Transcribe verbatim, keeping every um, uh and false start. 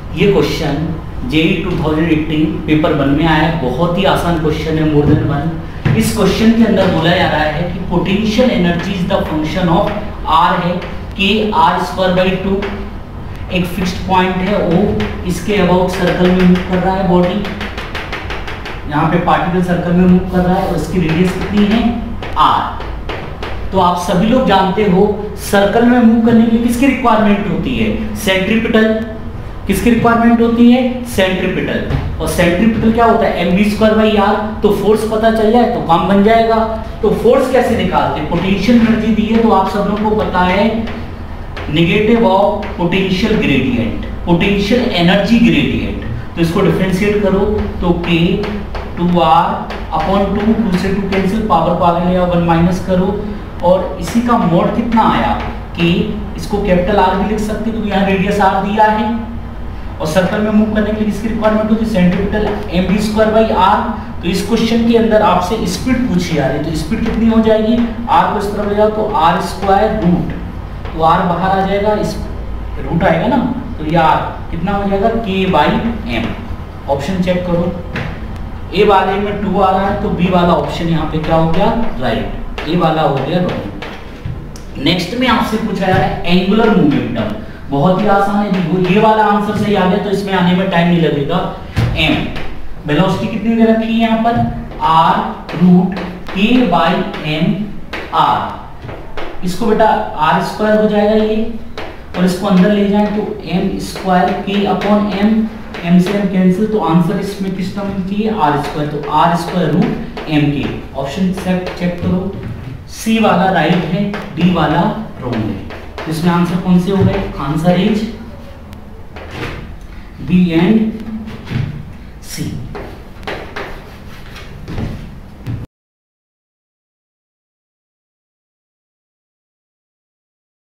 ये question JEE two thousand eighteen paper one में आया है, बहुत ही आसान क्वेश्चन है, मोर देन वन। इस क्वेश्चन के अंदर बोला जा रहा है कि potential energy is the function of r है k r square by two, एक फिक्स्ड पॉइंट है ओ, इसके अबाउट सर्कल में मूव कर रहा है बॉडी, यहाँ पे पार्टिकल सर्कल में मूव कर रहा है और इसकी रेडियस कितनी है आर। तो आप सभी लोग जानते हो सर्कल में मूव करने के लिए किसकी रिक्वायरमेंट होती है, सेंट्रीपिटल। किसकी रिक्वायरमेंट होती है, सेंट्रीपिटल। और सेंट्रीपिटल क्या होता है, m v square by r. तो फोर्स पता चल जाए तो काम बन जाएगा। तो फोर्स कैसे निकालते हैं, पोटेंशियल एनर्जी दी है तो आप सब लोगों को पता है negative of potential gradient, potential energy gradient. तो इसको डिफरेंशिएट करो तो k two r upon two, two से टू कैंसिल, पावर को आगे ले आओ, वन माइनस करो और इसी का मोड कितना आया कि इसको कैपिटल आर भी लिख सकते क्योंकि यहाँ रेडियस आर दिया है। और सर्कल में मूव करने के लिए किसकी रिक्वायरमेंट होती है, centripetal, m v square by r. तो इस क्वेश्चन के अंदर आपसे स्पीड पूछी जा रही है, तो स्पीड कितनी हो जाएगी, आर को इस तरफ ले जाओ तो आर स्क्वायर रूट, तो आर बाहर आ जाएगा, इस रूट आएगा ना, तो ये आर कितना हो जाएगा के बाई एम। ऑप्शन चेक करो, ए वाले में टू आ रहा है तो बी वाला ऑप्शन यहाँ पे क्या हो गया, राइट, ए वाला हो गया रॉन्ग। नेक्स्ट में आपसे पूछा जा रहा है एंगुलर मोमेंटम, बहुत ही आसान है, देखो ये वाला आंसर सही आ गया तो इसमें आने में टाइम नहीं लगेगा। एम वेलोसिटी कितनी दे रखी है यहाँ पर, r root k by m r. इसको बेटा आर स्क्वायर हो जाएगा ये, और इसको अंदर ले जाए तो m square k upon m, m से एम कैंसिल, तो आंसर इसमें किस टर्म की है, आर स्क्वायर, तो r square root m k. Option check करो, सी वाला राइट है, डी वाला रॉन्ग है। इसमें आंसर कौन से हो गए, answer is B and C.